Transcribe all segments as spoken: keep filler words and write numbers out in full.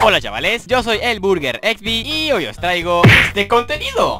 Hola chavales, yo soy el Burger X B y hoy os traigo este contenido.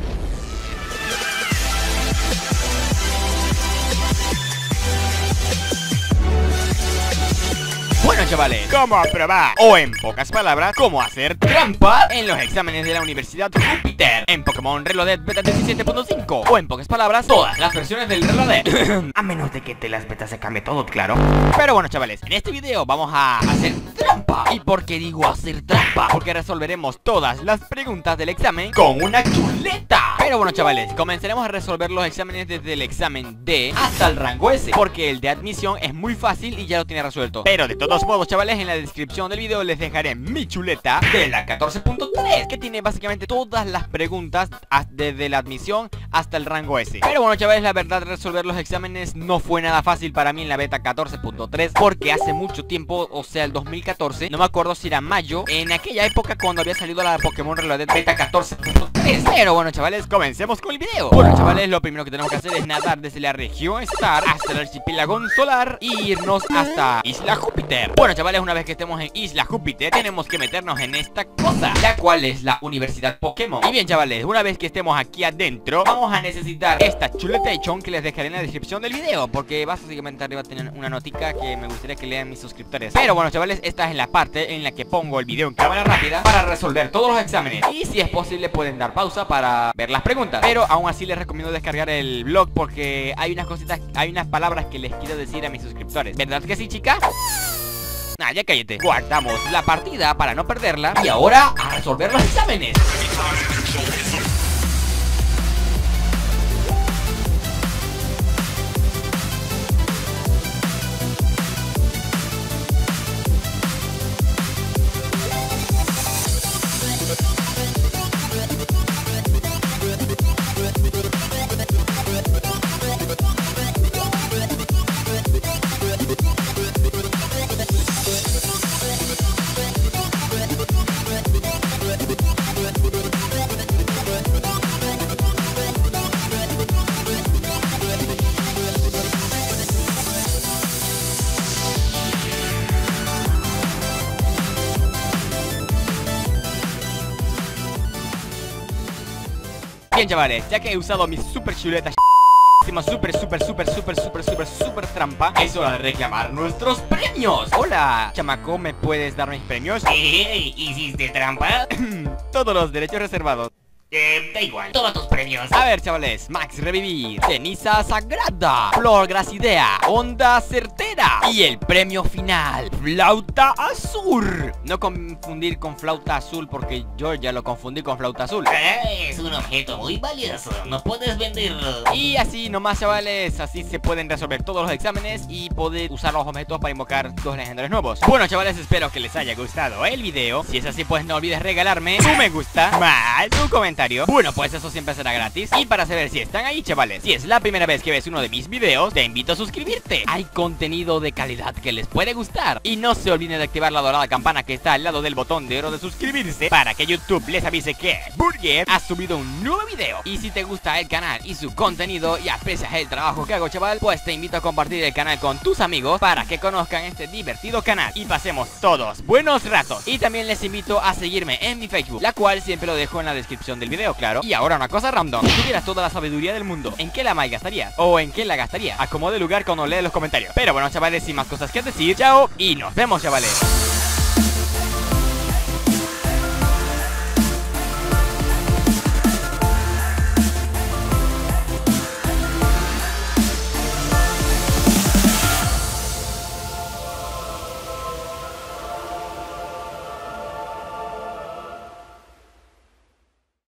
Bueno chavales, cómo aprobar o en pocas palabras, cómo hacer trampa en los exámenes de la Universidad Júpiter en Pokémon Reloaded Beta diecisiete punto cinco, o en pocas palabras, todas las versiones del Reloaded. A menos de que te las betas se cambie todo, claro. Pero bueno chavales, en este video vamos a hacer trampa. ¿Y por qué digo hacer trampa? Porque resolveremos todas las preguntas del examen con una chuleta. Pero bueno chavales, comenzaremos a resolver los exámenes desde el examen D hasta el rango S, porque el de admisión es muy fácil y ya lo tiene resuelto. Pero de todos modos chavales, en la descripción del video les dejaré mi chuleta de la catorce punto tres, que tiene básicamente todas las preguntas desde la admisión hasta el rango S. Pero bueno chavales, la verdad, resolver los exámenes no fue nada fácil para mí en la beta catorce punto tres, porque hace mucho tiempo, o sea el dos mil catorce, no me acuerdo si era mayo, en aquella época cuando había salido la Pokémon Reloaded beta catorce punto tres. Pero bueno chavales, comencemos con el video. Bueno chavales, lo primero que tenemos que hacer es nadar desde la región Star hasta el archipiélago solar y irnos hasta Isla Júpiter. Bueno chavales, una vez que estemos en Isla Júpiter, tenemos que meternos en esta cosa, la cual es la Universidad Pokémon. Y bien chavales, una vez que estemos aquí adentro, vamos a necesitar esta chuletation que les dejaré en la descripción del video, porque básicamente arriba tienen una notica que me gustaría que lean mis suscriptores. Pero bueno chavales, esta es la parte en la que pongo el video en cámara rápida para resolver todos los exámenes, y si es posible pueden dar pausa para ver las preguntas. Pero aún así les recomiendo descargar el blog, porque hay unas cositas, hay unas palabras que les quiero decir a mis suscriptores. ¿Verdad que sí, chicas? Nah, ya cállate. Guardamos la partida para no perderla. Y ahora a resolver los exámenes. Bien chavales, ya que he usado mi super chuleta super, super, super, super, super, super, super trampa, es hora de reclamar nuestros premios. Hola, chamaco, ¿me puedes dar mis premios? Hey, ¿hiciste trampa? Todos los derechos reservados. Eh, da igual, toma tus premios. A ver chavales, Max Revivir, Ceniza Sagrada, Flor Gracidea, Onda Certera y el premio final, Flauta Azul. No confundir con Flauta Azul, porque yo ya lo confundí con Flauta Azul. Eh, es un objeto muy valioso, no puedes venderlo. Y así nomás chavales, así se pueden resolver todos los exámenes y poder usar los objetos para invocar dos legendarios nuevos. Bueno chavales, espero que les haya gustado el video. Si es así, pues no olvides regalarme tu me gusta más tu comentario. Bueno, pues eso siempre será gratis. Y para saber si están ahí chavales, si es la primera vez que ves uno de mis videos, te invito a suscribirte. Hay contenido de calidad que les puede gustar. Y no se olviden de activar la dorada campana que está al lado del botón de oro de suscribirse, para que YouTube les avise que Burger ha subido un nuevo video. Y si te gusta el canal y su contenido y aprecias el trabajo que hago chaval, pues te invito a compartir el canal con tus amigos para que conozcan este divertido canal y pasemos todos buenos ratos. Y también les invito a seguirme en mi Facebook, la cual siempre lo dejo en la descripción del video, claro. Y ahora una cosa random: si tuvieras toda la sabiduría del mundo, ¿en qué la malgastarías? ¿O en qué la gastarías? Acomode lugar cuando lees los comentarios. Pero bueno chavales, sin más cosas que decir, chao y nos vemos chavales.